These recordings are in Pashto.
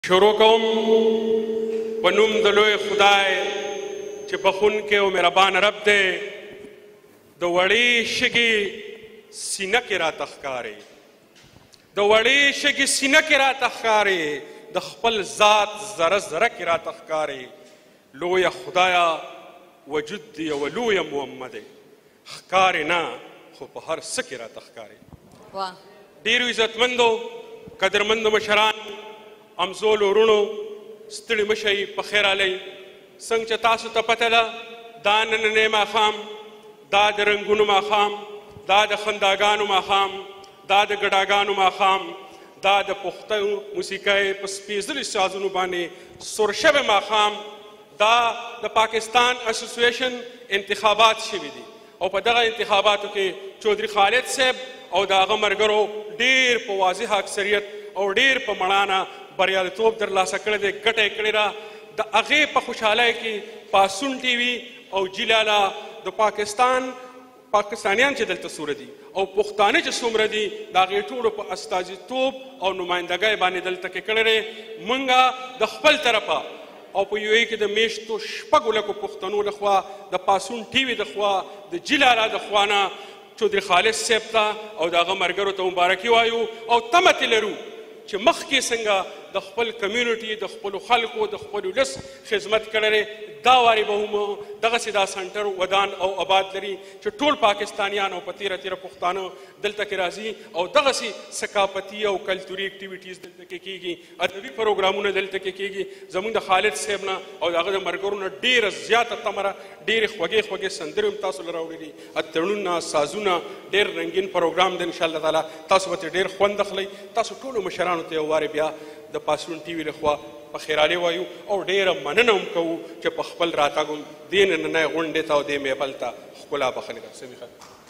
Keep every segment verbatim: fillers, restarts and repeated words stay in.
شروع کوم په نوم د لوی خدای چې بخونکی او مهربان رب دی. د وړې شګې سینه کې راته ښکاري، د وړې شګې سینه کې راته ښکاري، د خپل ذات ذره ذره کې راته ښکاري. لویه خدایه وجود دی یوه لویه معمه دی، ښکارې نه خو په هر څه کې راته ښکاري. ډېرو عزتمندو قدرمندو مشران، امزولو وروڼو، ستړي مه شئ، په خیر رالی. څنګه چې تاسو ته پته ده دا نننی ماښام، دا د رنګونو ماښام، دا د خنداګانو ماښام، دا د ګډاګانو ماښام، دا د پښتو موسیقۍ په سپېڅلي سازونو باندې سور شوی ماښام، دا د پاکستان اسوسییشن انتخابات شوي دي او په دغه انتخاباتو کې چودھری خالد صاحب او د هغه ملګرو ډېر په واضح اکثریت او ډېر په مړانه بریالیتوب ترلاسه کړی دی، ګټه یې کړې ده. د هغې په خوشحالۍ کې پاسون ټي وي او جیلالا د پاکستان پاکستانیان چې دلته څومره دي او پښتانه چې څومره دي د هغې ټولو په استازیتوب او نمایندګۍ باندې دلته کې کړی دی. موږ د خپل طرفه او په یو ای کې د میاشتو شپږو لکو پښتنو لخوا د پاسون ټي وي د خوا د جیلالا د خوا نه چودھری خالد صاحب ته او د هغه ملګرو ته مبارکي وایو او تمه ترې لرو چې مخکې څنګه د خپل کمیونټي، د خپلو خلکو، د خپل ولس خدمت کړی دا وارې به هم دغسې دا سنټر ودان او آباد لري چې ټول پاکستانیان او په تیره تیره پښتانه دلته کې راځي او دغسې ثقافتي او کلتوري اکټیویټیز دلته کې کیږي، ادبي پروګرامونه دلته کې کیږي. زموږ د خالد صاحب نه او د هغه د ملګرو نه ډېره زیاته تمره، ډېرې خوږې خوږې سندرې هم تاسو له راوړي دي، اتڼونه، سازونه، ډېر رنګین پروګرام دی. انشاءالله تعالی تاسو به ترې ډېر خوند اخلئ. تاسو ټولو مشرانو ته یو وارې بیا د پاسون ټي وي لخوا په خیرالې وایو او ډېره مننه هم کوو چې په خپل راتګ هم دې نننۍ غونډې ته او دې محفل ته ښکلا بخښلې ده. سمیخه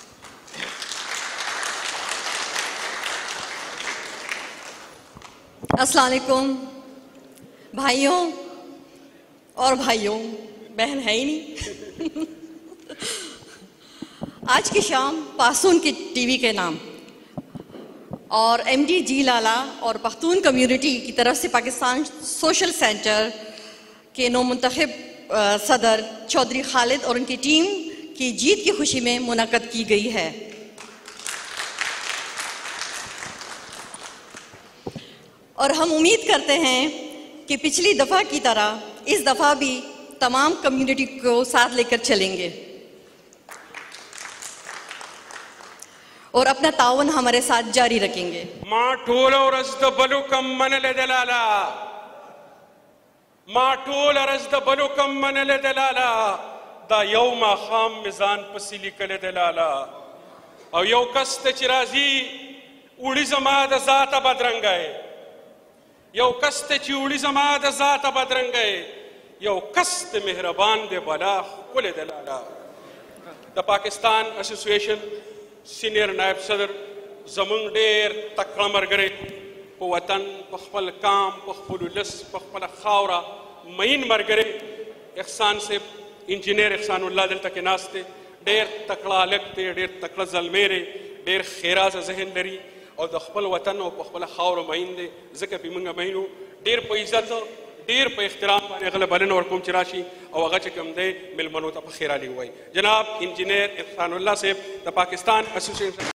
अस्सलाम वालेकुम भाइयों और भाइयों, बहन है ही नहीं. आज की शाम पासून की टीवी के नाम और एमडी जीलाला और पख्तून कम्युनिटी की तरफ से पाकिस्तान सोशल सेंटर के नौमुंतखब सदर चौधरी खालिद और उनकी टीम की जीत की खुशी में मुनक़द की गई है. और हम उम्मीद करते हैं कि पिछली दफ़ा की तरह इस दफ़ा भी तमाम कम्युनिटी को साथ लेकर चलेंगे और अपना ताउन हमारे साथ जारी रखेंगे. माँ टोल और रज़द बलु कम मन ले दलाला, माँ टोल रज़द बलु कम मन ले दलाला, दा यौम खाम मिजान पसीली कले दलाला और यौ कस्त चिराजी उड़ी जमा द ज़ात बदरंगाए, यौ कस्त चिउड़ी जमा द ज़ात बदरंगाए, यौ कस्त मेहरबान दे बला कुले दलाला. द पाकिस्तान एसोसिएशन सीनियर नायब सदर زمونږ ډېر تکړه ملګری په وطن، په خپل کام، په خپل ولس، په خپله خاوره مین ملګری احسان صاحب، انجینیر احسان الله دلته کې ناست دی. ډېر تکړه هلک دی، ډېر تکړه زلمی دی، ډېر خیرازه ذهن لري او د خپل وطن او په خپله خاوره مین دی. ځکه پې موږ مین وو. ډېر په عزت، ډېر په احترام باندې هغه له بلنه ورکوم چې راشي او هغه چې کوم دی مېلمنو ته په خیرالي ووایي. جناب انجینیر احسان الله صاحب د پاکستان اسوسییشن